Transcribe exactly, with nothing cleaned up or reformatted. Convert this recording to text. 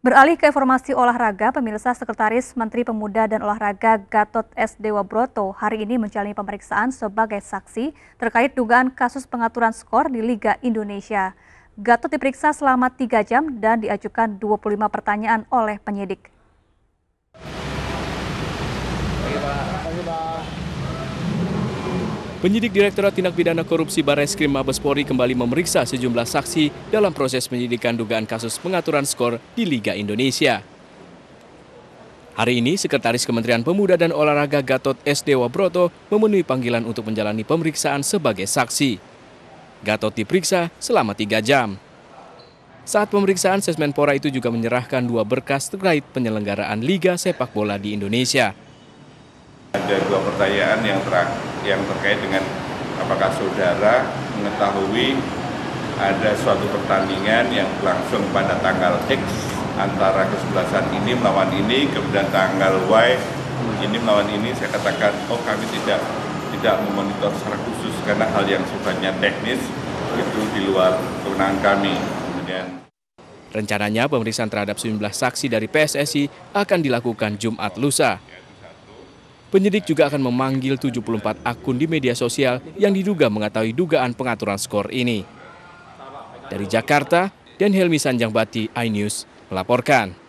Beralih ke informasi olahraga, pemirsa Sekretaris Menteri Pemuda dan Olahraga Gatot S. Dewabroto hari ini menjalani pemeriksaan sebagai saksi terkait dugaan kasus pengaturan skor di Liga Indonesia. Gatot diperiksa selama tiga jam dan diajukan dua puluh lima pertanyaan oleh penyidik. Penyidik Direktorat Tindak Pidana Korupsi Barreskrim Mabes Polri kembali memeriksa sejumlah saksi dalam proses penyidikan dugaan kasus pengaturan skor di Liga Indonesia. Hari ini, Sekretaris Kementerian Pemuda dan Olahraga Gatot S. Dewabroto memenuhi panggilan untuk menjalani pemeriksaan sebagai saksi. Gatot diperiksa selama tiga jam. Saat pemeriksaan, Sesmenpora itu juga menyerahkan dua berkas terkait penyelenggaraan Liga Sepak Bola di Indonesia. Ada dua pertanyaan yang, ter yang terkait dengan apakah saudara mengetahui ada suatu pertandingan yang berlangsung pada tanggal X antara kesebelasan ini melawan ini, kemudian tanggal Y ini melawan ini. Saya katakan, oh kami tidak tidak memonitor secara khusus karena hal yang sifatnya teknis itu di luar kewenangan kami. Kemudian rencananya pemeriksaan terhadap sejumlah saksi dari P S S I akan dilakukan Jumat lusa. Penyidik juga akan memanggil tujuh puluh empat akun di media sosial yang diduga mengetahui dugaan pengaturan skor ini. Dari Jakarta, Dan Helmi Sanjangbati, iNews melaporkan.